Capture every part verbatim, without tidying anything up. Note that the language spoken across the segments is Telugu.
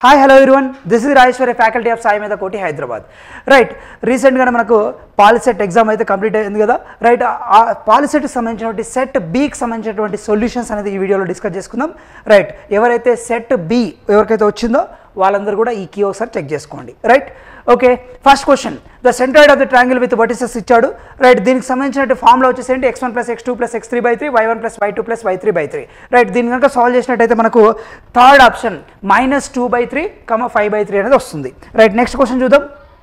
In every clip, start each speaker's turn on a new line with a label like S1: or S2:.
S1: Hi hello everyone, this is Rajeshwari, faculty of Sai మీద కోటి, హైదరాబాద్. రైట్, రీసెంట్గా మనకు పాలిసెట్ ఎగ్జామ్ అయితే కంప్లీట్ అయింది కదా. రైట్, ఆ పాలిసెట్కి సంబంధించినటువంటి సెట్ బీకి సంబంధించినటువంటి సొల్యూషన్స్ అనేది ఈ వీడియోలో డిస్కస్ చేసుకుందాం. రైట్, ఎవరైతే సెట్ బి ఎవరికైతే వచ్చిందో వాళ్ళందరూ కూడా ఈ కీ ఒకసారి చెక్ చేసుకోండి. Right, okay. First question, the centroid of the triangle with vertices ఇచ్చాడు. రైట్, దీనికి సంబంధించిన ఫార్ములా వచ్చేసి ఏంటి, x one plus x two plus x three by three y one plus why two plus y three by three. Right, దీని కనుక సాల్వ్ చేసినట్టయితే మనకు third option minus two by three comma five by three అనేది వస్తుంది. రైట్, నెక్స్ట్ క్వశ్చన్ చూద్దాం.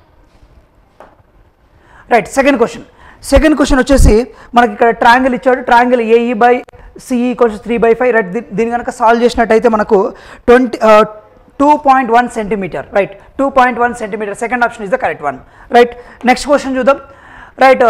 S1: Right, second question second question వచ్చేసి మనకి ఇక్కడ ట్రయాంగిల్ ఇచ్చాడు. Triangle AE by CE equals three by five. Right, దీని కనుక సాల్వ్ చేసినట్టయితే మనకు twenty two point one centimeter. Right, two point one centimeter. Second option is the correct one. Right, next question చూద్దాం. Right,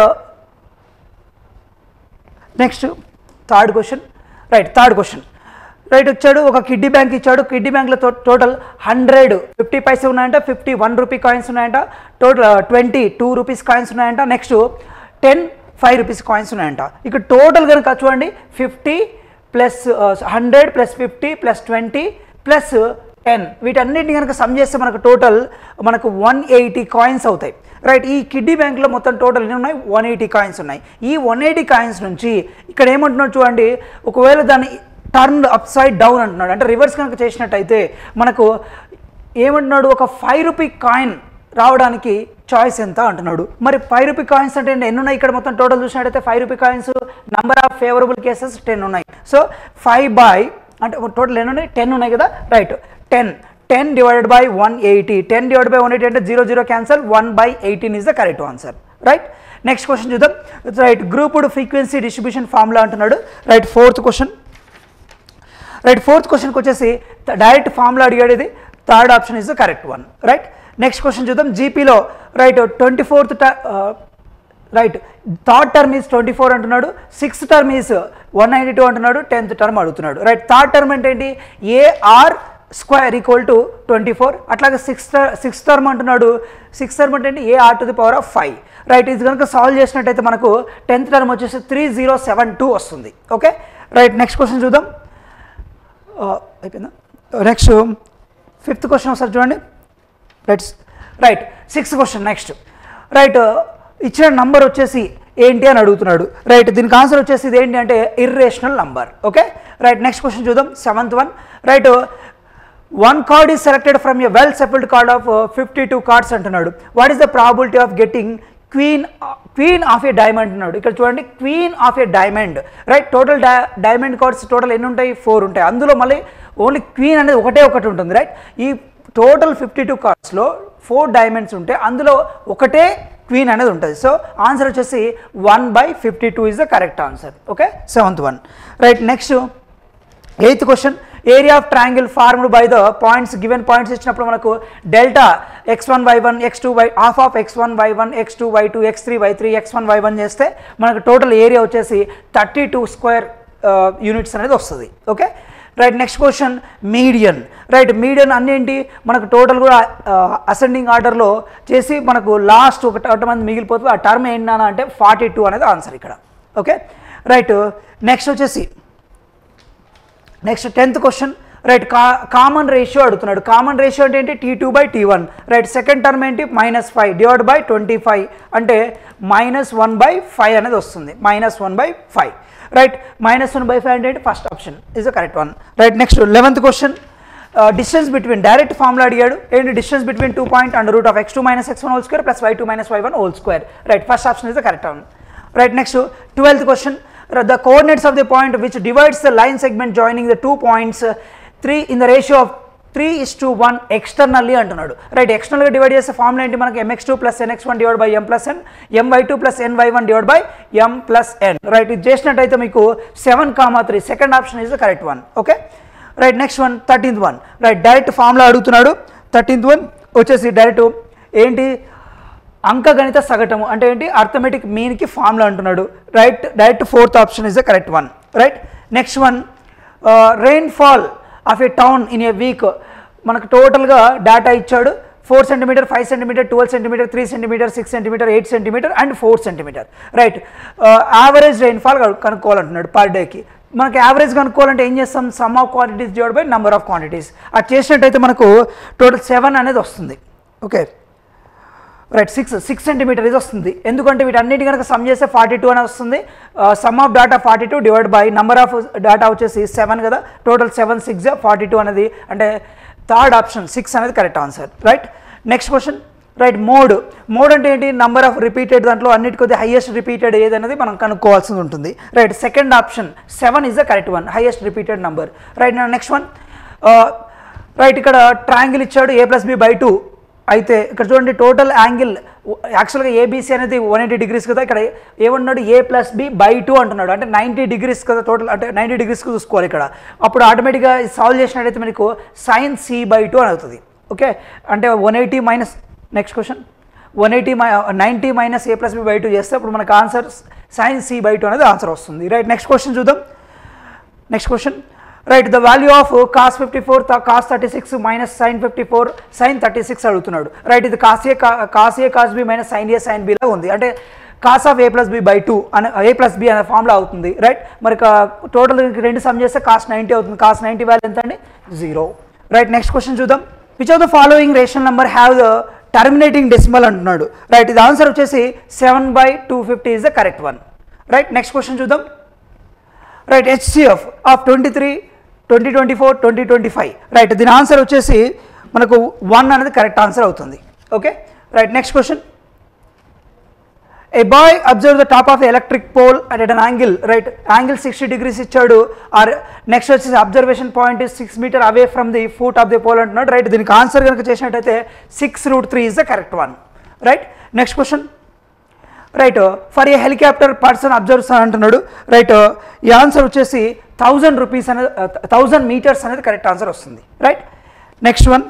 S1: next third question. Right, third question right వచ్చాడు, ఒక కిడ్డీ బ్యాంక్ ఇచ్చాడు. కిడ్డీ బ్యాంక్లో టోటల్ హండ్రెడ్ ఫిఫ్టీ పైసే ఉన్నాయంట, ఫిఫ్టీ వన్ రూపీ కాయిన్స్ ఉన్నాయంట, total twenty two rupees coins ఉన్నాయంట, next ten five rupees coins ఉన్నాయంట. ఇక్కడ టోటల్ కనుక చూడండి, fifty plus hundred plus fifty plus twenty plus ten, వీటన్నిటిని కనుక సమ్ చేస్తే మనకు టోటల్ మనకు వన్ ఎయిటీ కాయిన్స్ అవుతాయి. రైట్, ఈ కిడ్డీ బ్యాంక్లో మొత్తం టోటల్ ఎన్ని ఉన్నాయి, వన్ ఎయిటీ కాయిన్స్ ఉన్నాయి. ఈ వన్ ఎయిటీ కాయిన్స్ నుంచి ఇక్కడ ఏమంటున్నాడు చూడండి, ఒకవేళ దాన్ని టర్న్ అప్ సైడ్ డౌన్ అంటున్నాడు, అంటే రివర్స్ కనుక చేసినట్టయితే మనకు ఏమంటున్నాడు, ఒక ఫైవ్ రూపీ కాయిన్ రావడానికి చాయిస్ ఎంత అంటున్నాడు. మరి ఫైవ్ రూపీ కాయిన్స్ అంటే ఎన్ని ఉన్నాయి, ఇక్కడ మొత్తం టోటల్ చూసినట్టయితే five rupee coins number of favourable cases ten ఉన్నాయి. సో ఫైవ్ బై అంటే టోటల్ ఎన్ని ఉన్నాయి, టెన్ ఉన్నాయి కదా. Right, ten ten divided by one eighty, ten divide by one eighty అంటే zero zero cancel, one by eighteen is the correct answer. Right, next question చూద్దాం. Right, grouped frequency distribution formula అంటున్నాడు. Right, fourth question. Right, fourth క్వశ్చన్కి వచ్చేసి డైరెక్ట్ ఫార్ములా అడిగాడు. ఇది third option is the correct one. Right, next question చూద్దాం. జీపీలో right twenty fourth right third term is twenty four అంటున్నాడు, sixth term is one ninety two అంటున్నాడు, టెన్త్ టర్మ్ అడుగుతున్నాడు. రైట్, థర్డ్ టర్మ్ అంటే ఏంటి, AR square equal to twenty four. అట్లాగే సిక్స్త్ సిక్స్త్ టర్మ్ అంటున్నాడు, సిక్స్త్ టర్మ్ అంటే ఏంటి, AR to the power of five. Right, ఇది కనుక సాల్వ్ చేసినట్టయితే మనకు టెన్త్ టర్మ్ వచ్చేసి త్రీ జీరో సెవెన్ టూ వస్తుంది. ఓకే. రైట్, నెక్స్ట్ క్వశ్చన్ చూద్దాం. అయిపోయిందా. నెక్స్ట్ ఫిఫ్త్ క్వశ్చన్ ఒకసారి చూడండి. Right right sixth question next. Right, ఇచ్చిన నంబర్ వచ్చేసి ఏంటి అని అడుగుతున్నాడు. రైట్, దీనికి ఆన్సర్ వచ్చేసి ఇది ఏంటి అంటే irrational number. Okay. Right, next question చూద్దాం. Seventh one. Right, one card is selected from a well shuffled card of fifty two cards అంటున్నాడు. What is the probability of getting queen queen of a diamond అన్నాడు. ఇక్కడ చూడండి, queen of a diamond. Right, total డై డైమండ్ కార్డ్స్ టోటల్ ఎన్ని ఉంటాయి, ఫోర్ ఉంటాయి. అందులో మళ్ళీ ఓన్లీ క్వీన్ అనేది ఒకటే ఒకటి ఉంటుంది. రైట్, ఈ టోటల్ ఫిఫ్టీ టూ కార్డ్స్లో ఫోర్ డైమండ్స్ ఉంటాయి, అందులో ఒకటే క్వీన్ అనేది ఉంటుంది. సో ఆన్సర్ వచ్చేసి one by fifty two is the correct answer. Okay, seventh one. Right, next eighth question. Area of triangle formed by the points given points ఇచ్చినప్పుడు మనకు delta x one y one x two y half of x one y one x two y two x three y three x one y one చేస్తే మనకు టోటల్ ఏరియా వచ్చేసి థర్టీ టూ స్క్వేర్ యూనిట్స్ అనేది వస్తుంది. Okay. Right, next question median. Right, median అన్నేంటి మనకు టోటల్ కూడా అసెండింగ్ ఆర్డర్లో చేసి మనకు లాస్ట్ ఒక టర్మ్ మంది మిగిలిపోతుంది. ఆ టర్మ్ ఏంటన్నా అంటే ఫార్టీ టూ అనేది ఆన్సర్ ఇక్కడ. ఓకే. రైట్, నెక్స్ట్ వచ్చేసి నెక్స్ట్ టెన్త్ క్వశ్చన్. రైట్, కా కామన్ రేషియో అడుగుతున్నాడు. కామన్ రేషియో అంటే ఏంటి, T two by T one. Right, second term ఏంటి, minus five divide by twenty five అంటే మైనస్ వన్ బై ఫైవ్ అనేది వస్తుంది, minus one by five. Right, minus one by five అంటే first option is the correct one. Right, next eleventh question. Distance between direct formula అడిగాడు. ఏంటి, distance between two point under root of X two minus X one whole square plus why two minus Y one whole square. Right, first option is the correct one. Right, next twelfth question. The coordinates of the point which divides the line segment joining the two points uh, three in the ratio of three is to one externally అంటున్నాడు. రైట్, ఎక్స్టర్నల్గా డివైడ్ చేసే ఫార్ములా ఏంటి మనకి, M X two plus N X one divide by M plus N, M Y two plus N Y one divide by M plus N. Right, ఇది చేసినట్టయితే మీకు seven comma three second option is the correct one. Okay. Right, next one thirteenth one. Right, direct formula అడుగుతున్నాడు. థర్టీన్త్ వన్ వచ్చేసి డైరెక్ట్ ఏంటి, అంకగణిత సగటము అంటే ఏంటి, అర్థమెటిక్ మీన్కి ఫార్ములా అంటున్నాడు. Right, direct fourth option is the correct one. Right, next one rainfall of a town in a week. మనకు టోటల్గా డేటా ఇచ్చాడు. Four centimetre, five centimetre, twelve centimetre, three centimetre, six centimetre, eight centimetre and four centimetre. Right, average rainfall కనుక్కోవాలంటున్నాడు పర్ డేకి. మనకి యావరేజ్ కనుక్కోవాలంటే ఏం చేస్తాం, sum of quantities divide by number of quantities. అది చేసినట్టయితే మనకు టోటల్ సెవెన్ అనేది వస్తుంది. Okay right, six six centimetre ఇది వస్తుంది. ఎందుకంటే వీటన్నిటి కనుక సమ్ చేస్తే ఫార్టీ టూ అనేది వస్తుంది. Sum of data forty two divide by number of data వచ్చేసి సెవెన్ కదా, total seven six forty two అనేది, అంటే థర్డ్ ఆప్షన్ సిక్స్ అనేది correct answer. Right, next question. Right, mode. Mode అంటే ఏంటి, నెంబర్ ఆఫ్ రిపీటెడ్, దాంట్లో అన్నిటి కొద్దిగా హైయెస్ట్ రిపీటెడ్ ఏది అనేది మనం కనుక్కోవాల్సి ఉంటుంది. Right, second option seven is the correct one, highest repeated number. Right, next one. Right, ఇక్కడ ట్రయాంగిల్ ఇచ్చాడు A plus B by two. అయితే ఇక్కడ చూడండి టోటల్ యాంగిల్ యాక్చువల్గా ఏబీసీ అనేది వన్ ఎయిటీ డిగ్రీస్ కదా, ఇక్కడ ఏమన్నాడు A plus B by two అంటున్నాడు, అంటే నైంటీ డిగ్రీస్ కదా టోటల్, అంటే నైంటీ డిగ్రీస్కి చూసుకోవాలి ఇక్కడ. అప్పుడు ఆటోమేటిక్గా సాల్వ్ చేసినట్టయితే మనకు సైన్ సి బై టూ అని అవుతుంది. ఓకే, అంటే one eighty minus next question one eighty మై ninety minus A plus B by two చేస్తే అప్పుడు మనకు answer sine C by two అనేది ఆన్సర్ వస్తుంది. రైట్, నెక్స్ట్ క్వశ్చన్ చూద్దాం. Next question. Right, the value of cos fifty four cos thirty six minus sine fifty four sine thirty six అడుగుతున్నాడు. రైట్, ఇది cos A cos A cos B minus sine A sine బిలా ఉంది, అంటే cos of A plus B by two అనే ఏ ప్లస్ బి అనే ఫామ్లో అవుతుంది. రైట్, మరి టోటల్ రెండు సమ్ చేస్తే కాస్ నైంటీ అవుతుంది. కాస్ నైంటీ వాల్యూ ఎంత అండి, జీరో. రైట్, నెక్స్ట్ క్వశ్చన్ చూద్దాం. Which of the following rational number have the terminating decimal అంటున్నాడు. రైట్, ఇది ఆన్సర్ వచ్చేసి seven by two fifty is the correct one. Right, next question చూద్దాం. Right, HCF of twenty three twenty twenty four twenty twenty five. Right, దీని ఆన్సర్ వచ్చేసి మనకు వన్ అనేది కరెక్ట్ ఆన్సర్ అవుతుంది. Okay right, next question. A bye observe the top of electric pole at an angle. Right, angle sixty degrees ఇచ్చాడు. ఆర్ నెక్స్ట్ వచ్చేసి observation point six metre away from the foot of the pole అంటున్నాడు. రైట్, దీనికి ఆన్సర్ కనుక చేసినట్టయితే six root three is the correct one. Right, next question. Right, for a helicopter person observes అంటున్నాడు. రైట్, ఈ ఆన్సర్ వచ్చేసి థౌజండ్ రూపీస్ అనేది థౌజండ్ మీటర్స్ అనేది కరెక్ట్ ఆన్సర్ వస్తుంది. Right, next one.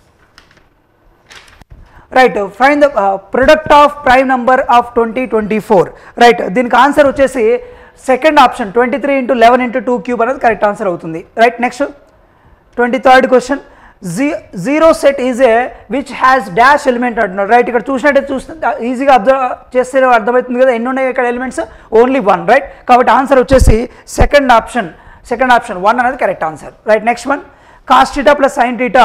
S1: Right, find the product of prime number of twenty twenty four. Right, దీనికి ఆన్సర్ వచ్చేసి second option twenty three into eleven into two cube అనేది కరెక్ట్ ఆన్సర్ అవుతుంది. Right, next twenty third question. జీ zero set is a which has dash element అంటున్నాడు. రైట్, ఇక్కడ చూసినట్టయితే చూస్తే ఈజీగా అబ్జర్వ్ చేస్తే అర్థమవుతుంది కదా ఎన్ని ఉన్నాయి ఇక్కడ ఎలిమెంట్స్, ఓన్లీ వన్. రైట్, కాబట్టి ఆన్సర్ వచ్చేసి second option second option one అనేది correct answer. Right, next one. Cos theta plus sine theta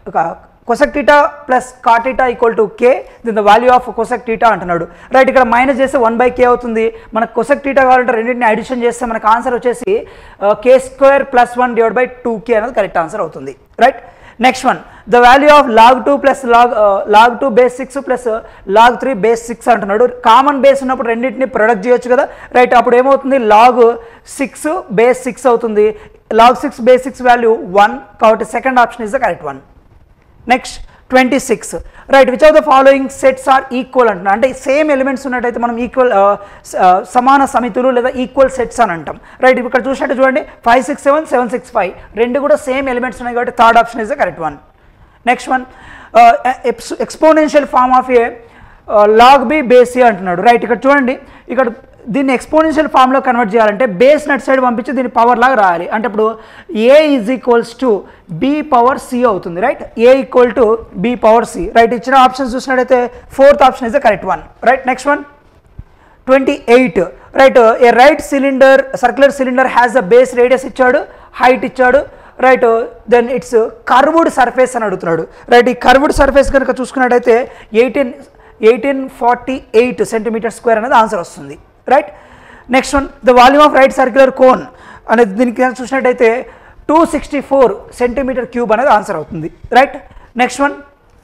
S1: cosec theta plus cot theta equal to K, దీని the value of cosec theta అంటున్నాడు. రైట్, ఇక్కడ మైనస్ చేస్తే వన్ బై కే అవుతుంది. మనకు కొసెక్ టీటా కావాలంటే రెండింటిని అడిషన్ చేస్తే మనకు ఆన్సర్ వచ్చేసి K square plus one divide by two K అనేది కరెక్ట్ ఆన్సర్ అవుతుంది. Right, next one. The value of log two plus log log two base six plus log three base six అంటున్నాడు. కామన్ బేస్ ఉన్నప్పుడు రెండింటిని ప్రొడక్ట్ చేయొచ్చు కదా. రైట్, అప్పుడు ఏమవుతుంది, లాగ్ సిక్స్ బేస్ సిక్స్ అవుతుంది. Log six base six value one, కాబట్టి second option is the correct one. Next twenty six. Right, which of the following sets are equal అంటున్నా, అంటే సేమ్ ఎలిమెంట్స్ ఉన్నట్టయితే మనం ఈక్వల్ సమాన సమితులు లేదా ఈక్వల్ సెట్స్ అని అంటాం. రైట్, ఇక్కడ చూసినట్టు చూడండి five six seven seven six five రెండు కూడా సేమ్ ఎలిమెంట్స్ ఉన్నాయి కాబట్టి third option is the correct one. Next one. Exponential form of A log B base A అంటున్నాడు. రైట్, ఇక్కడ చూడండి ఇక్కడ దీన్ని ఎక్స్పోనెన్షియల్ ఫామ్లో కన్వర్ట్ చేయాలంటే బేస్ నట్ సైడ్ పంపించి దీన్ని పవర్ లాగా రాయాలి. అంటే ఇప్పుడు A is equals to B power C అవుతుంది. Right, A equal to B power C. Right, ఇచ్చిన ఆప్షన్స్ చూసినట్టయితే fourth option is the correct one. Right, next one. Twenty eight. Right, a right cylinder circular cylinder has the base radius ఇచ్చాడు, హైట్ ఇచ్చాడు. Right, then its curved surface అని అడుగుతున్నాడు. రైట్, ఈ కర్వ్డ్ సర్ఫేస్ కనుక చూసుకున్నట్టయితే eighteen eighteen forty eight centimetre square అనేది ఆన్సర్ వస్తుంది. Right, next one. The volume of right circular cone అనేది దీనికి చూసినట్టయితే two sixty four centimetre cube అనేది ఆన్సర్ అవుతుంది. Right, next one.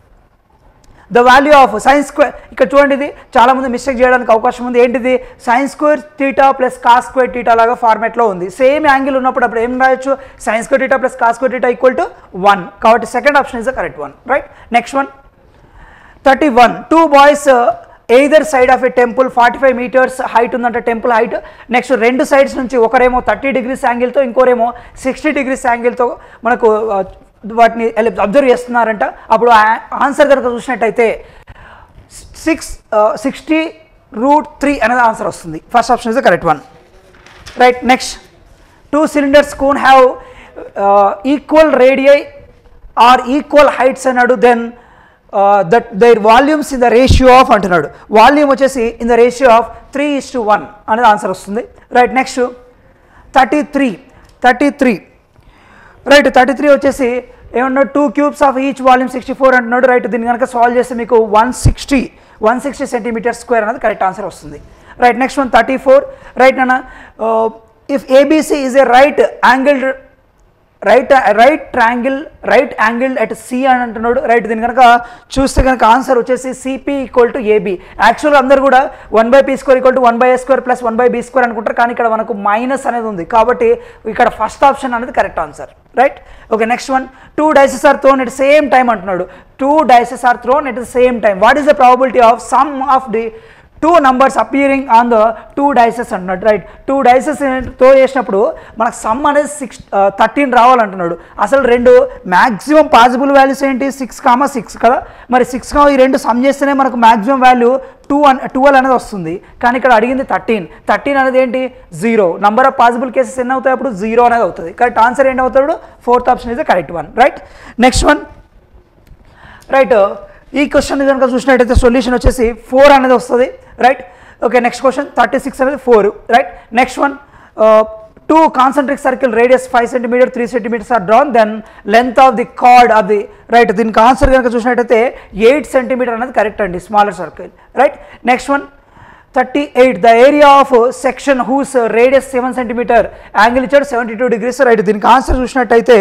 S1: The value of sines square. ఇక్కడ చూడండి ఇది చాలామంది మిస్టేక్ చేయడానికి అవకాశం ఉంది. ఏంటిది, sines square theta plus cos square theta లాగా ఫార్మేట్లో ఉంది. సేమ్ యాంగిల్ ఉన్నప్పుడు అప్పుడు ఏం రాయొచ్చు, sines square theta plus cos square theta equal to one, కాబట్టి second option is the correct one. Right, next one. Thirty one. Two boys either side of a temple forty five metres height ఉందంటే టెంపుల్ హైట్. నెక్స్ట్ రెండు సైడ్స్ నుంచి ఒకరేమో థర్టీ డిగ్రీస్ యాంగిల్తో ఇంకోరేమో సిక్స్టీ డిగ్రీస్ యాంగిల్తో మనకు వాటిని అబ్జర్వ్ చేస్తున్నారంట. అప్పుడు ఆన్సర్ కనుక చూసినట్టయితే సిక్స్ సిక్స్టీ రూట్ త్రీ అనేది ఆన్సర్ వస్తుంది. First option is the correct one. Right, next. Two cylinders cone have equal radii or equal heights అన్నాడు. Then that their volumes in the ratio of అంటున్నాడు. వాల్యూమ్ వచ్చేసి in the ratio of three is to one అనేది ఆన్సర్ వస్తుంది. Right, next. Thirty three thirty three right thirty three వచ్చేసి ఏమన్నాడు two cubes of each volume sixty four అంటున్నాడు రైట్ దీన్ని కనుక సాల్వ్ చేస్తే మీకు one sixty one sixty centimetre square అనేది కరెక్ట్ ఆన్సర్ వస్తుంది right next one thirty four right నాన్న if ABC is a right angle right right triangle right angle at C అని అంటున్నాడు రైట్ దీని కనుక చూస్తే కనుక ఆన్సర్ వచ్చేసి సిపి ఈక్వల్ టు ఏబి యాక్చువల్గా అందరూ కూడా one by P square equal to one by A square plus one by B square అనుకుంటారు కానీ ఇక్కడ మనకు మైనస్ అనేది ఉంది కాబట్టి ఇక్కడ ఫస్ట్ ఆప్షన్ అనేది correct answer right okay next one two dices are thrown at same time అంటున్నాడు two dices are thrown at the same time what is the probability of sum of the two numbers appearing on the two dices అంటున్నాడు రైట్ టూ డైసెస్ తో చేసినప్పుడు మనకు సమ్ అనేది సిక్స్ థర్టీన్ రావాలంటున్నాడు అసలు రెండు మ్యాక్సిమం పాసిబుల్ వాల్యూస్ ఏంటి సిక్స్ కామా సిక్స్ కదా మరి సిక్స్ కామా ఈ రెండు సమ్ చేస్తేనే మనకు maximum value two an twelve అనేది వస్తుంది కానీ ఇక్కడ అడిగింది థర్టీన్ థర్టీన్ అనేది ఏంటి zero number of possible cases ఎన్ని అవుతాయి అప్పుడు జీరో అనేది అవుతుంది కరెక్ట్ ఆన్సర్ ఏంటి అవుతాడు fourth option is the correct one right next one right ఈ క్వశ్చన్ కనుక చూసినట్టయితే సొల్యూషన్ వచ్చేసి ఫోర్ అనేది వస్తుంది right okay next question thirty six అనేది four right next one two concentric circle radius five centimetre three centimetres are drawn then length of the chord of the right దీనికి ఆన్సర్ కనుక చూసినట్టయితే ఎయిట్ సెంటీమీటర్ అనేది కరెక్ట్ అండి smaller circle right next one thirty eight the area of section whose radius seven centimetre angle ఇచ్చాడు సెవెంటీ టూ డిగ్రీస్ రైట్ దీనికి ఆన్సర్ చూసినట్టయితే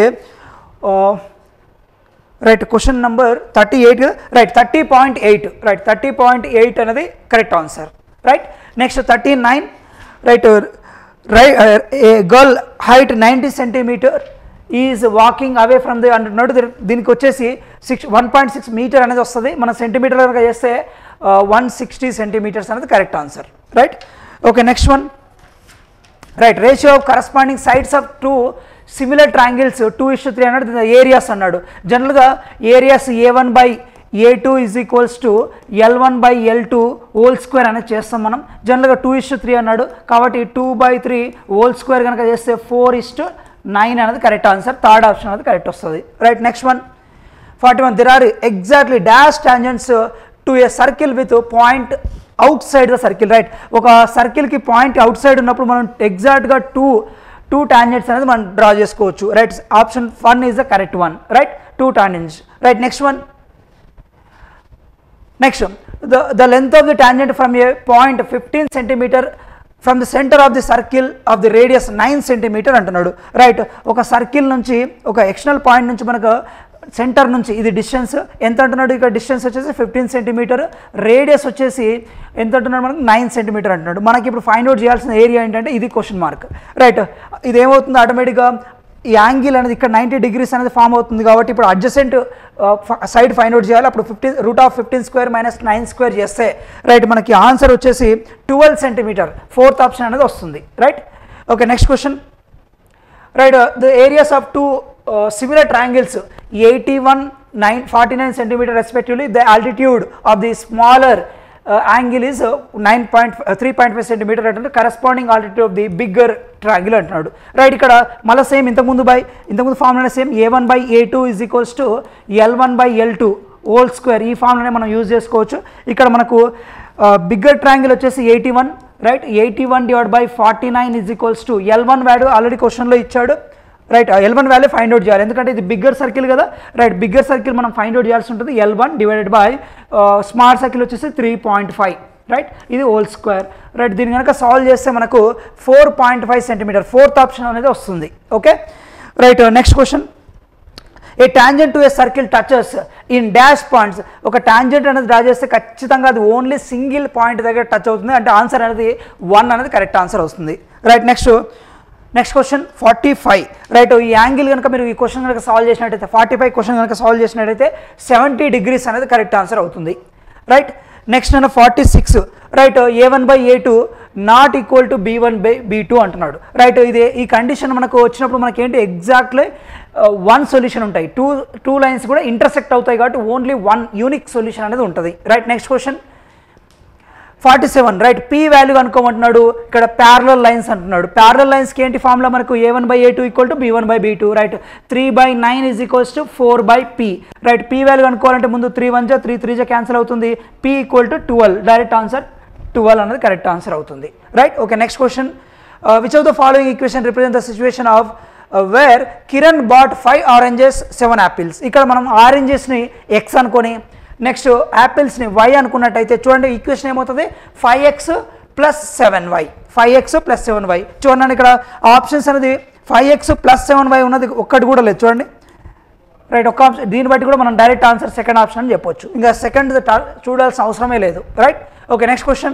S1: right question number thirty eight right thirty point eight right thirty point eight అనేది correct answer right next thirty nine right right a girl height ninety centimetre is walking away from the అంటున్నాడు దీనికి వచ్చేసి six one point six metre అనేది వస్తుంది మన సెంటీమీటర్ కనుక చేస్తే వన్ సిక్స్టీ సెంటీమీటర్స్ అనేది correct answer right okay next one right ratio of corresponding sides of two similar triangles two is three అన్నాడు ఏరియాస్ అన్నాడు జనరల్గా areas A one by A two is equals to L one by L two whole square అనేది చేస్తాం మనం జనరల్గా టూ ఇస్ త్రీ అన్నాడు కాబట్టి two by three whole square కనుక చేస్తే ఫోర్ ఇస్ టు నైన్ అనేది కరెక్ట్ ఆన్సర్ థర్డ్ ఆప్షన్ అనేది కరెక్ట్ వస్తుంది right next one forty one there are exactly dash tangents to a circle with point outside the circle right ఒక సర్కిల్కి పాయింట్ అవుట్ సైడ్ ఉన్నప్పుడు మనం ఎగ్జాక్ట్గా టూ టూ టాంజెంట్స్ అనేది మనం డ్రా చేసుకోవచ్చు right option one is the correct one right two tangents right next one next the the length of the tangent from a point fifteen centimetre from the centre of the circle of the radius nine centimetre అంటున్నాడు రైట్ ఒక సర్కిల్ నుంచి ఒక ఎక్స్టర్నల్ పాయింట్ నుంచి మనకు సెంటర్ నుంచి ఇది డిస్టెన్స్ ఎంత అంటున్నాడు ఇక్కడ డిస్టెన్స్ వచ్చేసి ఫిఫ్టీన్ సెంటీమీటర్ రేడియస్ వచ్చేసి ఎంత అంటున్నాడు మనకు నైన్ సెంటీమీటర్ అంటున్నాడు మనకి ఇప్పుడు ఫైండ్ అవుట్ చేయాల్సిన ఏరియా ఏంటంటే ఇది క్వశ్చన్ మార్క్ రైట్ ఇది ఏమవుతుంది ఆటోమేటిక్గా ఈ యాంగిల్ అనేది ఇక్కడ నైంటీ డిగ్రీస్ అనేది ఫామ్ అవుతుంది కాబట్టి ఇప్పుడు అడ్జసెంట్ సైడ్ ఫైండ్ అవుట్ చేయాలి అప్పుడు fifteen root of fifteen square minus nine square చేస్తే రైట్ మనకి ఆన్సర్ వచ్చేసి ట్వెల్వ్ సెంటీమీటర్ ఫోర్త్ ఆప్షన్ అనేది వస్తుంది right okay next question right the areas of two similar triangles eighty one nine forty nine centimetre respectively the altitude of the smaller angle is nine point three point five centimetre అంటే corresponding altitude of the bigger triangle అంటున్నాడు రైట్ ఇక్కడ మళ్ళీ సేమ్ ఇంతకుముందు బై ఇంతకుముందు formula same A one by A two is equals to L one by L two whole square ఈ ఫార్ములానే మనం యూజ్ చేసుకోవచ్చు ఇక్కడ మనకు బిగ్గర్ ట్రయాంగిల్ వచ్చేసి eighty one right eighty one divide by forty nine is equals to L one value already క్వశ్చన్లో ఇచ్చాడు right L one value find out చేయాలి ఎందుకంటే ఇది బిగ్గర్ సర్కిల్ కదా రైట్ బిగ్గర్ సర్కిల్ మనం ఫైండ్ అవుట్ చేయాల్సి ఉంటుంది L one divided by small circle వచ్చేసి త్రీ పాయింట్ ఫైవ్ రైట్ ఇది హోల్ స్క్వేర్ రైట్ దీన్ని కనుక సాల్వ్ చేస్తే మనకు four point five centimetre fourth option అనేది వస్తుంది okay right next question a tangent to a circle touches in dash points ఒక టాంజెంట్ అనేది డ్రా చేస్తే ఖచ్చితంగా అది ఓన్లీ సింగిల్ పాయింట్ దగ్గర టచ్ అవుతుంది అంటే ఆన్సర్ అనేది వన్ అనేది కరెక్ట్ ఆన్సర్ వస్తుంది right next next question forty five right ఈ యాంగిల్ కనుక మీరు ఈ క్వశ్చన్ కనుక సాల్వ్ చేసినట్టయితే ఫార్టీ ఫైవ్ క్వశ్చన్ కనుక సాల్వ్ చేసినట్టయితే సెవెంటీ డిగ్రీస్ అనేది కరెక్ట్ ఆన్సర్ అవుతుంది రైట్ నెక్స్ట్ నేను forty six right A one by A two not equal to B one by B two అంటున్నాడు రైట్ ఇది ఈ కండిషన్ మనకు వచ్చినప్పుడు మనకి ఏంటి ఎగ్జాక్ట్లీ వన్ సొల్యూషన్ ఉంటాయి టూ టూ లైన్స్ కూడా ఇంటర్సెక్ట్ అవుతాయి కాబట్టి ఓన్లీ వన్ యూనిక్ సొల్యూషన్ అనేది ఉంటుంది right next question forty seven right P value అనుకోమంటున్నాడు ఇక్కడ ప్యారలల్ లైన్స్ అంటున్నాడు ప్యారలల్ లైన్స్కి ఏంటి ఫార్ములా మనకు A one by A two equal to B one by B two right three by nine is equals to four by P right P value అనుకోవాలంటే ముందు త్రీ వన్ జా త్రీ త్రీ జా క్యాన్సిల్ అవుతుంది P equal to twelve direct answer twelve అనేది కరెక్ట్ ఆన్సర్ అవుతుంది right okay next question which of the following equation represent the situation of where Kiran bought five oranges seven apples. ఇక్కడ మనం ఆరెంజెస్ని ఎక్స్ అనుకొని నెక్స్ట్ యాపిల్స్ని వై అనుకున్నట్టయితే చూడండి ఈక్వేషన్ ఏమవుతుంది five X plus seven Y five X plus seven Y చూడండి ఇక్కడ ఆప్షన్స్ అనేది five X plus seven Y ఉన్నది ఒక్కటి కూడా లేదు చూడండి రైట్. ఒక ఆప్షన్ దీన్ని బట్టి కూడా మనం డైరెక్ట్ ఆన్సర్ సెకండ్ ఆప్షన్ అని చెప్పొచ్చు, ఇంకా సెకండ్ చూడాల్సిన అవసరమే లేదు right. Okay next question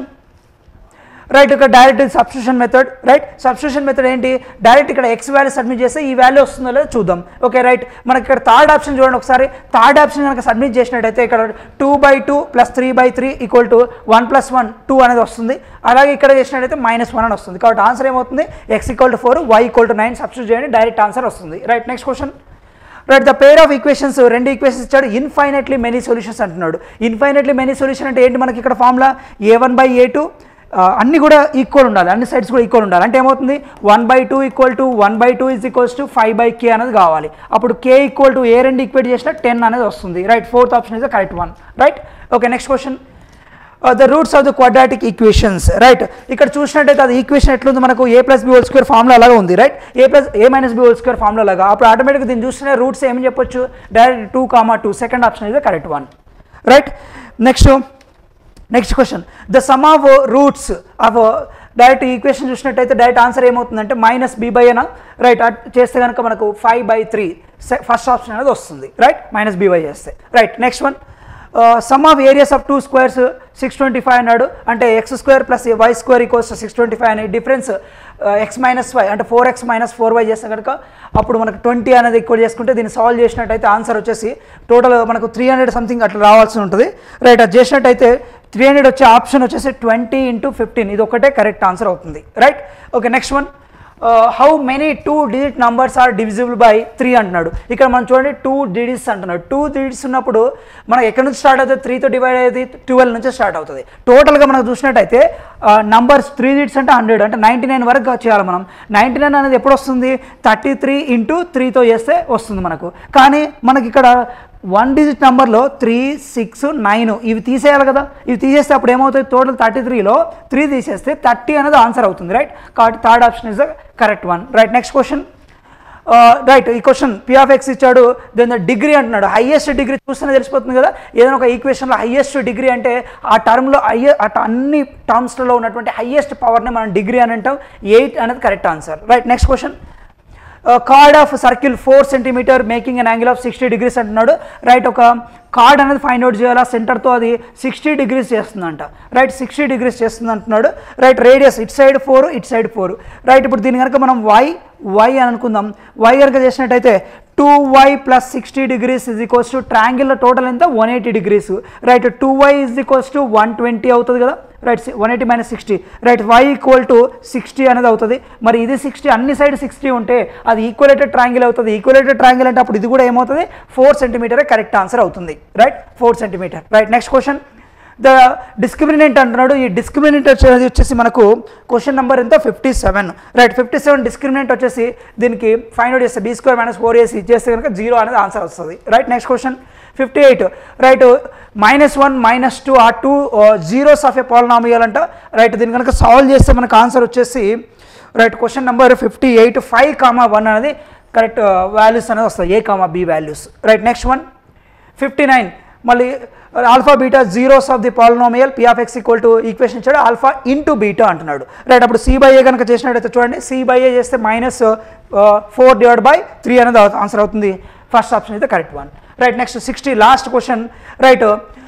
S1: right. ఇక్కడ direct substitution method right. Substitution method ఏంటి డైరెక్ట్ ఇక్కడ ఎక్స్ వాల్యూ సబ్మిట్ చేస్తే ఈ వాల్యూ వస్తుందో లేదో చూద్దాం. Okay right. మనకి ఇక్కడ థర్డ్ ఆప్షన్ చూడండి ఒకసారి. థర్డ్ ఆప్షన్ కనుక సబ్మిట్ చేసినట్టయితే ఇక్కడ two by two plus three by three equal to one plus one two అనేది వస్తుంది. అలాగే ఇక్కడ చేసినట్టయితే మైనస్ వన్ అని వస్తుంది. కాబట్టి ఆన్సర్ ఏమవుతుంది X equal to four Y equal to nine substitute చేయండి డైరెక్ట్ ఆన్సర్ వస్తుంది right. Next question right. The pair of equations రెండు ఈక్వేషన్స్ ఇచ్చాడు ఇన్ఫైనెట్లీ మెనీ సొల్యూషన్స్ అంటున్నాడు. ఇన్ఫైనెట్లీ మెనీ సొల్యూషన్ అంటే ఏంటి మనకి ఇక్కడ formula A one by A two అన్నీ కూడా ఈక్వల్ ఉండాలి, అన్ని సైడ్స్ కూడా ఈక్వల్ ఉండాలి. అంటే ఏమవుతుంది one by two equal to one by two is equals to five by K అనేది కావాలి. అప్పుడు కే ఈక్వల్ టు ఏ రెండు ఈక్వేట్ చేసిన టెన్ అనేది వస్తుంది right. Fourth option is the correct one right. Okay next question the roots of the quadratic equations right. ఇక్కడ చూసినట్టయితే అది ఈక్వేషన్ ఎట్లుంది మనకు A plus B whole square formula అలాగా ఉంది right. A plus A minus B whole square formula లాగా. అప్పుడు ఆటోమేటిక్గా దీన్ని చూస్తే రూట్స్ ఏమని చెప్పొచ్చు direct two comma two second option is the correct one right. Next next question the sum of roots of direct equation చూసినట్టయితే డైరెక్ట్ ఆన్సర్ ఏమవుతుందంటే minus B by N right. చేస్తే కనుక మనకు five by three first option అనేది వస్తుంది రైట్ మైనస్ బి బై చేస్తే right. Next one sum of areas of two squares six twenty five అన్నాడు. అంటే X square plus Y square equals six twenty five అనే డిఫరెన్స్ ఎక్స్ మైనస్ వై అంటే four X minus four Y చేస్తే కనుక అప్పుడు మనకు ట్వంటీ అనేది ఈక్వల్ చేసుకుంటే దీన్ని సాల్వ్ చేసినట్టయితే ఆన్సర్ వచ్చేసి టోటల్ మనకు త్రీ హండ్రెడ్ సంథింగ్ అట్లా రావాల్సి ఉంటుంది రైట్. అది చేసినట్టయితే త్రీ హండ్రెడ్ వచ్చే ఆప్షన్ వచ్చేసి ట్వంటీ ఇంటూ ఫిఫ్టీన్ ఇది ఒకటే కరెక్ట్ ఆన్సర్ అవుతుంది right. Okay next one how many two digit numbers are divisible by three అంటున్నాడు. ఇక్కడ మనం చూడండి టూ డిజిట్స్ అంటున్నాడు. టూ డిజిట్స్ ఉన్నప్పుడు మనకు ఎక్కడి నుంచి స్టార్ట్ అవుతుంది త్రీతో డివైడ్ అయ్యేది ట్వెల్వ్ నుంచి స్టార్ట్ అవుతుంది. టోటల్గా మనకు చూసినట్టయితే నంబర్స్ త్రీ డిజిట్స్ అంటే హండ్రెడ్ అంటే నైంటీ నైన్ వరకు చేయాలి మనం. నైంటీ నైన్ అనేది ఎప్పుడు వస్తుంది థర్టీ త్రీ ఇంటూ త్రీతో చేస్తే వస్తుంది మనకు. కానీ మనకి ఇక్కడ వన్ డిజిట్ నెంబర్లో త్రీ సిక్స్ నైన్ ఇవి తీసేయాలి కదా. ఇవి తీసేస్తే అప్పుడు ఏమవుతుంది టోటల్ థర్టీ త్రీలో త్రీ తీసేస్తే థర్టీ అనేది ఆన్సర్ అవుతుంది రైట్. కాబట్టి third option is the correct one right. Next question right. ఈ క్వశ్చన్ పి ఆఫ్ ఎక్స్ ఇచ్చాడు దాని డిగ్రీ అంటున్నాడు. హైయెస్ట్ డిగ్రీ చూస్తేనే తెలిసిపోతుంది కదా ఏదైనా ఒక ఈక్వేషన్లో హైయెస్ట్ డిగ్రీ అంటే ఆ టర్మ్లో హైయె అన్ని టర్మ్స్లో ఉన్నటువంటి హైయెస్ట్ పవర్ని మనం డిగ్రీ అని అంటాం. ఎయిట్ అనేది correct answer right. Next question chord of circle four centimetre making an angle of sixty degrees అంటున్నాడు రైట్. ఒక కార్డ్ అనేది ఫైండ్ అవుట్ చేయాలి సెంటర్తో అది సిక్స్టీ డిగ్రీస్ చేస్తుందంట రైట్. సిక్స్టీ డిగ్రీస్ చేస్తుంది అంటున్నాడు right. Radius it side four it side four right. ఇప్పుడు దీని కనుక మనం వై వై అని అనుకుందాం. వై కనుక చేసినట్టయితే two Y plus sixty degrees is equals to ట్రాంగిల్లో టోటల్ ఎంత one eighty degrees right. Two Y is equals to one twenty అవుతుంది కదా right. One eighty minus sixty right. Y equal to sixty అనేది అవుతుంది. మరి ఇది సిక్స్టీ అన్ని సైడ్ సిక్స్టీ ఉంటే అది ఈక్వలేటెడ్ ట్రాంగిల్ అవుతుంది. ఈక్వలేటెడ్ ట్రాంగిల్ అంటే అప్పుడు ఇది కూడా ఏమవుతుంది ఫోర్ సెంటీమీటరే కరెక్ట్ ఆన్సర్ అవుతుంది right. Four centimetre right. Next question the discriminant అంటున్నాడు. ఈ డిస్క్రిమినెంట్ వచ్చేది వచ్చేసి మనకు క్వశ్చన్ నెంబర్ ఎంత fifty seven right. Fifty seven discriminant వచ్చేసి దీనికి ఫైండ్ అవుట్ చేస్తే B square minus four AC చేస్తే కనుక జీరో అనేది ఆన్సర్ వస్తుంది right. Next question fifty eight right. Minus one minus two ఆ two zeros of a polynomial అంట రైట్. దీన్ని కనుక సాల్వ్ చేస్తే మనకు ఆన్సర్ వచ్చేసి right question number fifty eight five comma one అనేది కరెక్ట్ వాల్యూస్ అనేది వస్తాయి A comma B values right. Next one fifty nine మళ్ళీ alpha beta zeros of the polynomial P of X equal to equation ఇచ్చాడు ఆల్ఫా ఇంటూ బీటా అంటున్నాడు రైట్. అప్పుడు సి బై ఏ కనుక చేసినట్టయితే చూడండి సి బై ఏ చేస్తే minus four divide by three అనేది ఆన్సర్ అవుతుంది. ఫస్ట్ ఆప్షన్ అయితే correct one right. Next sixty last question right.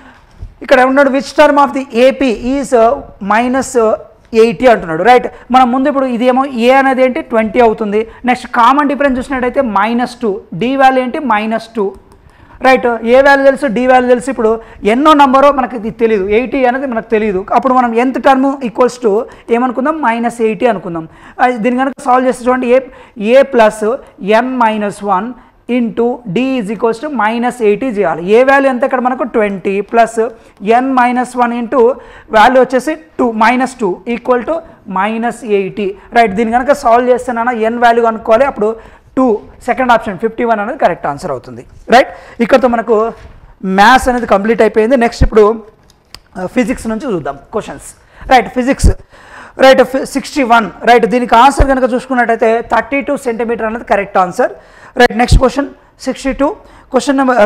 S1: ఇక్కడ ఉన్నాడు which term of the AP is minus eighty అంటున్నాడు రైట్. మనం ముందు ఇప్పుడు ఇదేమో ఏ అనేది ఏంటి ట్వంటీ అవుతుంది. నెక్స్ట్ కామన్ డిఫరెన్స్ చూసినట్టయితే మైనస్ టూ డి వాల్యూ ఏంటి minus two right. A value తెలుసు డి వాల్యూ తెలుసు. ఇప్పుడు ఎన్నో నంబరో మనకి ఇది తెలియదు ఎయిటీ అనేది మనకు తెలియదు. అప్పుడు మనం ఎంత టర్మ్ ఈక్వల్స్ టు ఏమనుకుందాం మైనస్ ఎయిటీ అనుకుందాం. దీన్ని కనుక సాల్వ్ చేస్తే చూడండి A A plus N minus one into D is equals to minus eighty చేయాలి. ఏ వాల్యూ ఎంత ఇక్కడ మనకు twenty plus N minus one into value వచ్చేసి two minus two equal to minus eighty right. దీన్ని కనుక సాల్వ్ చేస్తేనా ఎన్ వాల్యూ అనుకోవాలి. అప్పుడు two second option fifty one అనేది కరెక్ట్ ఆన్సర్ అవుతుంది రైట్. ఇక్కడతో మనకు మ్యాథ్స్ అనేది కంప్లీట్ అయిపోయింది. నెక్స్ట్ ఇప్పుడు ఫిజిక్స్ నుంచి చూద్దాం questions right. Physics right sixty one right దీనికి ఆన్సర్ కనుక చూసుకున్నట్టయితే థర్టీ టూ సెంటీమీటర్ అనేది correct answer. Right next question sixty two question number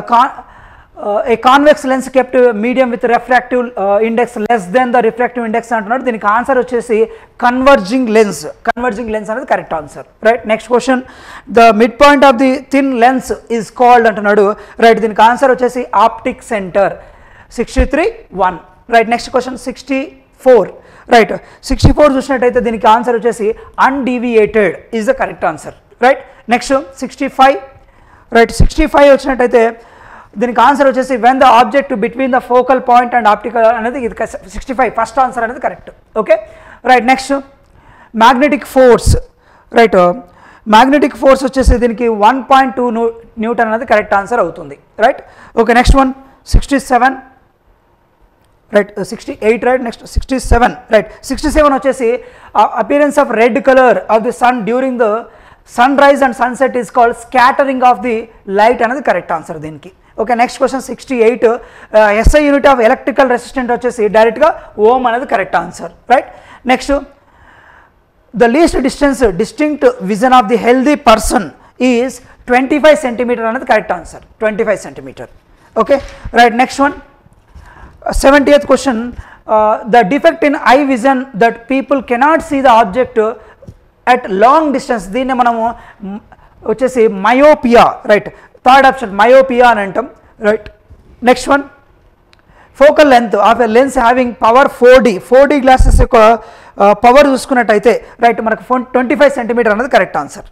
S1: A convex lens kept medium with refractive index less than the refractive index అంటున్నాడు. దీనికి ఆన్సర్ వచ్చేసి కన్వర్జింగ్ లెన్స్ కన్వర్జింగ్ లెన్స్ అనేది correct answer. Right next question the midpoint of the thin lens is called అంటున్నాడు. రైట్ దీనికి ఆన్సర్ వచ్చేసి optic centre. Sixty three one right next question sixty four right sixty four చూసినట్టయితే దీనికి ఆన్సర్ వచ్చేసి undeviated is the correct answer. Right next sixty five right sixty five వచ్చినట్టయితే దీనికి ఆన్సర్ వచ్చేసి when the object between the focal point and optical అనేది ఇది సిక్స్టీ ఫైవ్ ఫస్ట్ ఆన్సర్ అనేది correct. Okay right next magnetic force right magnetic force వచ్చేసి దీనికి వన్ పాయింట్ టూ న్యూటన్ అనేది కరెక్ట్ ఆన్సర్ అవుతుంది. Right okay next one sixty seven right sixty eight right next sixty seven right sixty seven వచ్చేసి appearance of red colour of the sun during the sunrise and sunset is called scattering of the light అనేది కరెక్ట్ ఆన్సర్ దీనికి. Okay next question sixty eight SI unit of electrical resistant వచ్చేసి డైరెక్ట్గా ఓమ్ అనేది correct answer. Right next the least distance distinct vision of the healthy person is twenty five centimetre అనేది correct answer twenty five centimetre. Okay right next one seventieth question the defect in eye vision that people cannot see the object at long distance దీన్ని మనము వచ్చేసి myopia right third option myopia అని అంటాం. Right next one focal length of a lens having power four D four D glasses యొక్క పవర్ చూసుకున్నట్టయితే రైట్ మనకు ఫోన్ ట్వంటీ ఫైవ్ సెంటీమీటర్ అనేది correct answer.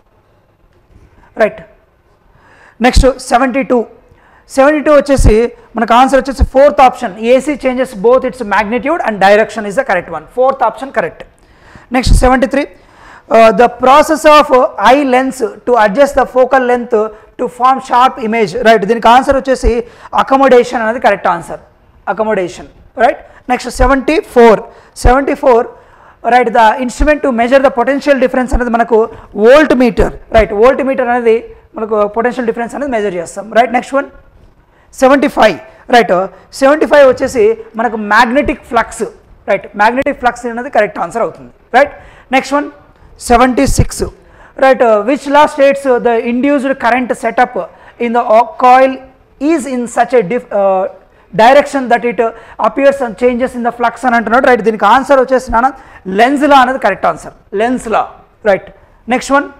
S1: Right next seventy two seventy two వచ్చేసి మనకు ఆన్సర్ వచ్చేసి fourth option AC changes both its magnitude and direction is the correct one fourth option correct. Next seventy three the process of eye lens to adjust the focal length to form sharp image right దీనికి ఆన్సర్ వచ్చేసి అకమోడేషన్ అనేది correct answer accommodation. Right next seventy four seventy four right the instrument to measure the potential difference అనేది మనకు voltmeter right voltmeter అనేది మనకు పొటెన్షియల్ డిఫరెన్స్ అనేది మెజర్ చేస్తాం. Right next one seventy five right seventy five వచ్చేసి మనకు magnetic flux right magnetic flux అనేది కరెక్ట్ ఆన్సర్ అవుతుంది. Right next one seventy six right which law states the induced current set up in the coil is in such a diff direction that it appears and changes in the flux అని అంటున్నాడు. రైట్ దీనికి ఆన్సర్ వచ్చేసి నాన్న లెన్స్ లా అనేది correct answer Lenz law. Right next one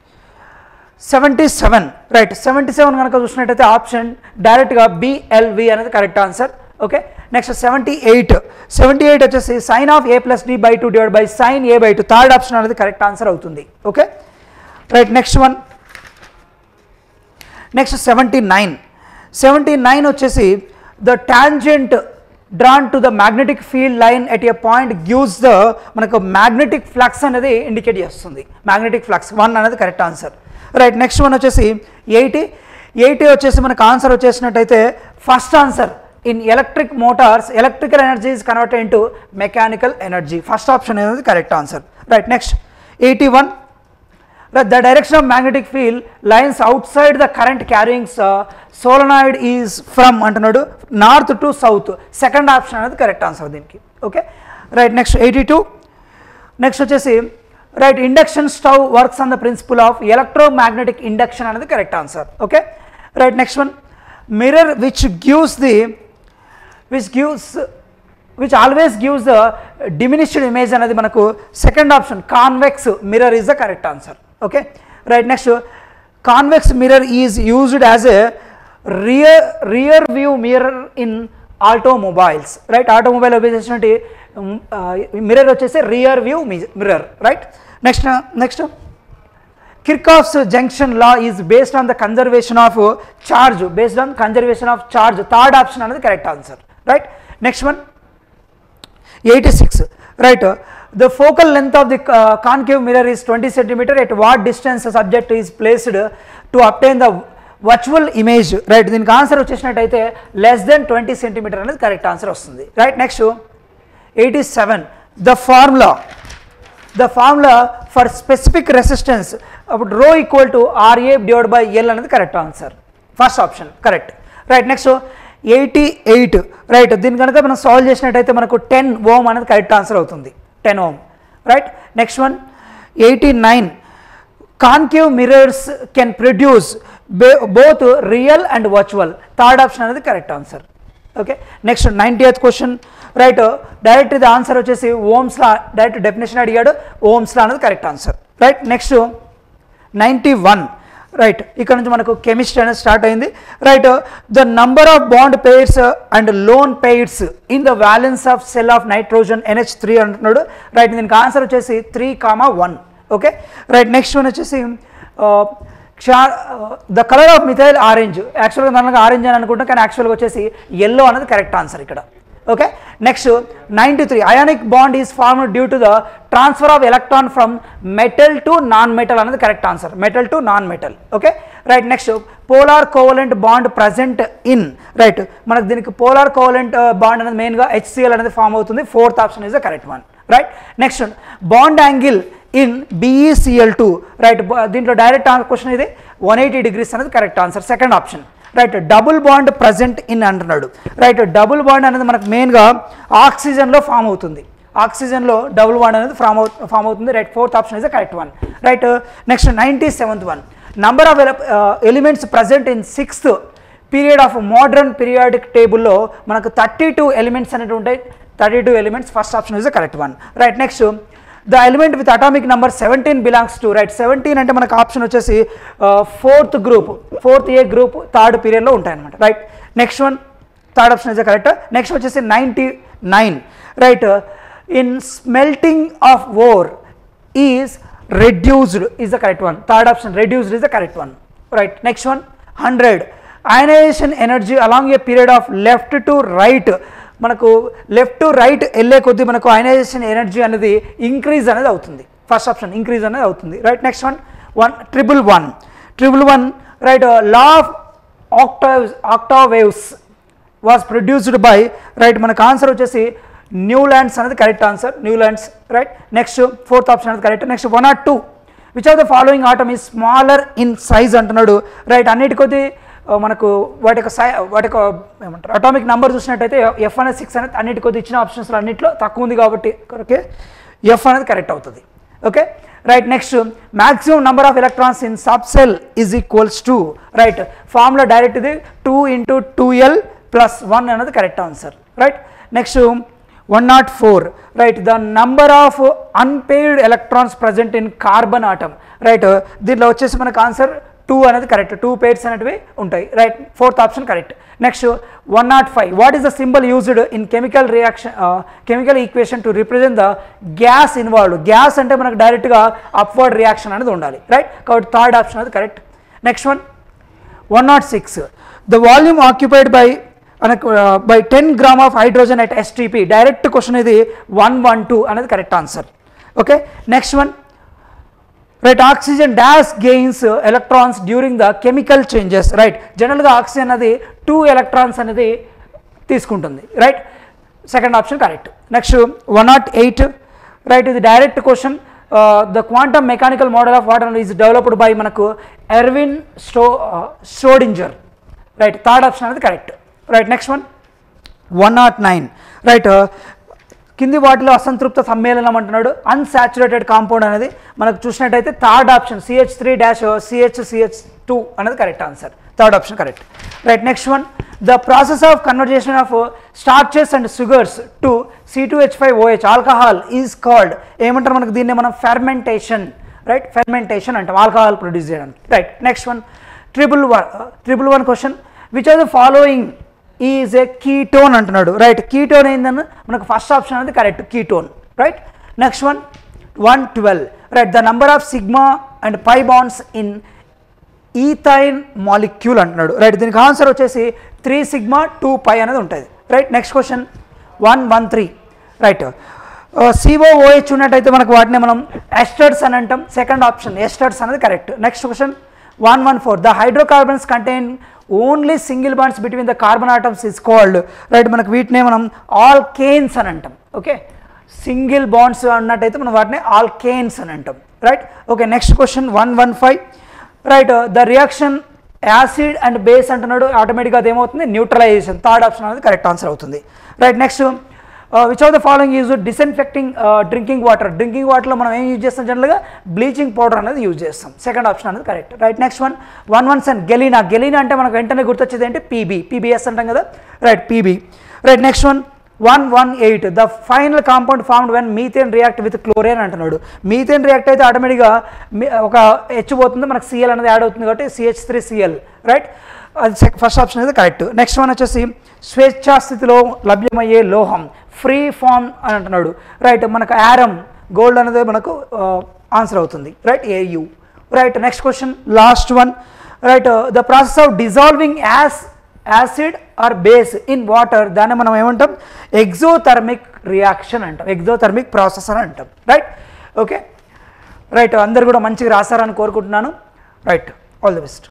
S1: seventy seven right seventy seven కనుక చూసినట్టయితే ఆప్షన్ డైరెక్ట్గా బిఎల్వి అనేది correct answer. Okay next seventy eight seventy eight వచ్చేసి sine of A plus D by two divide by sine A by two third option అనేది కరెక్ట్ ఆన్సర్ అవుతుంది. Okay right next one next seventy nine seventy nine వచ్చేసి the tangent drawn to the magnetic field line at A point gives the మనకు మ్యాగ్నెటిక్ ఫ్లక్స్ అనేది ఇండికేట్ చేస్తుంది మ్యాగ్నెటిక్ ఫ్లక్స్ వన్ అనేది correct answer. Right next one వచ్చేసి ఎయిటీ ఎయిటీ వచ్చేసి మనకు ఆన్సర్ వచ్చేసినట్టయితే first answer in electric motors electrical energy is converted into mechanical energy first option అనేది correct answer. Right next eighty one the direction of magnetic field lines outside the current carrying solenoid is from అంటున్నాడు north to south second option అనేది కరెక్ట్ ఆన్సర్ దీనికి. Okay right next eighty two next వచ్చేసి right induction stove works on the principle of electromagnetic induction అనేది correct answer. Okay right next one mirror which gives the which gives which always gives the diminished image అనేది మనకు second option convex mirror is the correct answer. Okay right next convex mirror is used as a rear rear view mirror in automobiles right automobile ఉపయోగించినటువంటి మిర్రర్ వచ్చేసి rear view mirror. Right next next Kirchhoff's junction law is based on the conservation of charge based on conservation of charge third option అనేది correct answer. Right next one eighty six right the focal length of the concave mirror is twenty centimetre at what distance subject is placed to obtain the virtual image right దీనికి ఆన్సర్ వచ్చేసినట్టయితే లెస్ దెన్ ట్వంటీ సెంటీమీటర్ అనేది కరెక్ట్ ఆన్సర్ వస్తుంది. Right next eighty seven the formula the formula for specific resistance అప్పుడు rho equal to RA divide by L అనేది correct answer first option correct. Right next eighty eight right దీని కనుక మనం సాల్వ్ చేసినట్టయితే మనకు టెన్ ఓమ్ అనేది కరెక్ట్ ఆన్సర్ అవుతుంది ten ohm. Right. Next one eighty nine concave mirrors can produce both real and virtual. Third option అనేది correct answer. Okay. Next ninety eighth question right. Direct ఇది ఆన్సర్ వచ్చేసి ఓమ్స్ లా, డైరెక్ట్ డెఫినేషన్ అడిగాడు, ఓమ్స్ లా అనేది correct answer. Right. Next ninety one right. ఇక్కడ నుంచి మనకు కెమిస్ట్రీ అనేది స్టార్ట్ అయింది. Right. The number of bond pairs and lone pairs in the valence of shell of nitrogen NH three అంటున్నాడు. రైట్. దీనికి ఆన్సర్ వచ్చేసి three comma one. Okay. Right. Next one వచ్చేసి క్షా the colour of methyl orange. యాక్చువల్గా దానికి ఆరెంజ్ అని అనుకుంటాం, కానీ యాక్చువల్గా వచ్చేసి ఎల్లో అనేది కరెక్ట్ ఆన్సర్ ఇక్కడ. Okay. Next ninety three ionic bond is formed due to the transfer of electron from metal to non metal అనేది correct answer. Metal to non metal. Okay. Right. Next polar covalent bond present in right. మనకు దీనికి పోలార్ కోవలెంట్ బాండ్ అనేది మెయిన్గా హెచ్సిఎల్ అనేది ఫామ్ అవుతుంది. Fourth option is the correct one. Right. Next bond angle in BECL two right. దీంట్లో డైరెక్ట్ క్వశ్చన్ ఇది వన్ ఎయిటీ డిగ్రీస్ అనేది correct answer. Second option. Right. Double bond present in అంటున్నాడు. రైట్. డబుల్ బాండ్ అనేది మనకు మెయిన్గా ఆక్సిజన్లో ఫామ్ అవుతుంది. ఆక్సిజన్లో డబుల్ బాండ్ అనేది ఫామ్ అవు ఫామ్ అవుతుంది. Right. Fourth option is the correct one. Right. Next ninety seventh one number of elements present in sixth period of modern periodic టేబుల్లో మనకు థర్టీ టూ ఎలిమెంట్స్ అనేవి ఉంటాయి. Thirty two elements. First option is the correct one. Right. Next the element with atomic number seventeen belongs to right. Seventeen అంటే మనకు ఆప్షన్ వచ్చేసి fourth group, fourth A group third పీరియడ్లో ఉంటాయి అనమాట. Right. Next one third option is correct. Next వచ్చేసి ninety nine right. In smelting of ore is reduced is the correct one. Third option reduced is the correct one. Right. Next one hundred ionization energy along a period of left to right. మనకు లెఫ్ట్ టు రైట్ వెళ్ళే కొద్దీ మనకు అయనైజేషన్ ఎనర్జీ అనేది ఇంక్రీజ్ అనేది అవుతుంది. ఫస్ట్ ఆప్షన్ ఇంక్రీజ్ అనేది అవుతుంది. Right. Next one one triple one triple one right. Law of octaves octave waves was produced by right. మనకు ఆన్సర్ వచ్చేసి న్యూలాండ్స్ అనేది correct answer. Newlands. Right. Next fourth option అనేది correct. Next one or two which of the following atom is smaller in size అంటున్నాడు. రైట్. అన్నిటి కొద్ది మనకు వాటి యొక్క సై వాటి యొక్క ఏమంటారు అటామిక్ నెంబర్ చూసినట్టయితే ఎఫ్ అనేది సిక్స్ అనేది అన్నిటి కొద్ది ఇచ్చిన ఆప్షన్స్లో అన్నింటిలో తక్కువ ఉంది కాబట్టి ఓకే ఎఫ్ అనేది కరెక్ట్ అవుతుంది. Okay. Right. Next maximum number of electrons in sub shell is equals to right. Formula direct ఇది two into two L plus one అనేది correct answer. Right. Next one not four right. The number of unpaired electrons present in carbon atom right. దీంట్లో వచ్చేసి మనకు ఆన్సర్ టూ అనేది కరెక్ట్. టూ పేర్స్ అనేటివి ఉంటాయి. Right. Fourth option correct. Next one not five what is the symbol used in chemical reaction chemical equation to represent the gas involved. Gas అంటే మనకు డైరెక్ట్గా అప్వర్డ్ రియాక్షన్ అనేది ఉండాలి. రైట్. కాబట్టి థర్డ్ ఆప్షన్ అది correct. Next one one not six the volume occupied by by ten gram of hydrogen at STP. Direct question ఇది వన్ వన్ టూ అనేది correct answer. Okay. Next one right. Oxygen dash gains electrons during the chemical changes. Right. జనరల్గా ఆక్సిజన్ అనేది టూ ఎలక్ట్రాన్స్ అనేది తీసుకుంటుంది. Right. Second option correct. Next one not eight right. ఇది direct question. The quantum mechanical model of water is developed by మనకు Erwin sto Schrodinger. Right. Third option అనేది correct. Right. Next one one not nine right. కింది వాటిలో అసంతృప్త సమ్మేళనం అంటున్నాడు. అన్సాచురేటెడ్ కాంపౌండ్ అనేది మనకు చూసినట్టయితే third option CH three dash CH CH two అనేది correct answer. Third option correct. Right. Next one the process of conversion of starches and sugars to C two H five OH alcohol is called ఏమంటారు మనకు దీన్ని మనం ఫెర్మెంటేషన్. రైట్. ఫెర్మెంటేషన్ అంటాం ఆల్కహాల్ ప్రొడ్యూస్ చేయడానికి. Right. Next one triple one triple one question which are the following is a ketone అంటున్నాడు. రైట్. కీటోన్ ఏందని మనకు ఫస్ట్ ఆప్షన్ అనేది correct. Ketone. Right. Next one one twelve right. The number of sigma and pi bonds in ethyne molecule అంటున్నాడు. రైట్. దీనికి ఆన్సర్ వచ్చేసి త్రీ సిగ్మా టూ పై అనేది ఉంటుంది. Right. Next question one one three right. COOH ఉన్నట్టయితే మనకు వాటిని మనం ఎస్టర్స్ అని అంటాం. సెకండ్ ఆప్షన్ ఎస్టర్స్ అనేది correct. Next question one one four the hydrocarbons contain only single bonds between the carbon atoms is called right. మనకు వీటినే మనం ఆల్కేన్స్ అని అంటాం. ఓకే. సింగిల్ బాండ్స్ అన్నట్టయితే మనం వాటిని ఆల్కేన్స్ అని అంటాం. Right. Okay. Next question one one five right. The reaction acid and base అంటున్నాడు. ఆటోమేటిక్గా అది ఏమవుతుంది న్యూట్రలైజేషన్. థర్డ్ ఆప్షన్ అనేది కరెక్ట్ ఆన్సర్ అవుతుంది. Right. Next which of the following use disinfecting drinking water drinking వాటర్లో మనం ఏం యూజ్ చేస్తాం జనరల్గా బ్లీచింగ్ పౌడర్ అనేది యూజ్ చేస్తాం సెకండ్ ఆప్షన్ అనేది correct right next one one one seven galena galena అంటే మనకు వెంటనే గుర్తొచ్చేది ఏంటి పీబీ పీబీఎస్ అంటాం కదా right PB right next one one one eight the final compound formed when methane react with chlorine అంటున్నాడు మీథేన్ రియాక్ట్ అయితే ఆటోమేటిక్గా ఒక హెచ్ పోతుంది మనకు సిఎల్ అనేది యాడ్ అవుతుంది కాబట్టి సిహెచ్ త్రీ సిఎల్ రైట్ అది ఫస్ట్ ఆప్షన్ అయితే కరెక్ట్ నెక్స్ట్ వన్ వచ్చేసి స్వేచ్ఛా స్థితిలో లభ్యమయ్యే లోహం ఫ్రీ ఫామ్ అని అంటున్నాడు రైట్ మనకు యారమ్ గోల్డ్ అనేది మనకు ఆన్సర్ అవుతుంది right AU right next question last one right the process of dissolving as acid or base in water దాన్ని మనం ఏమంటాం ఎగ్జోథర్మిక్ రియాక్షన్ అంటాం ఎగ్జోథర్మిక్ ప్రాసెస్ అని అంటాం రైట్ ఓకే రైట్ అందరు కూడా మంచిగా రాస్తారని కోరుకుంటున్నాను రైట్ ఆల్ ది బెస్ట్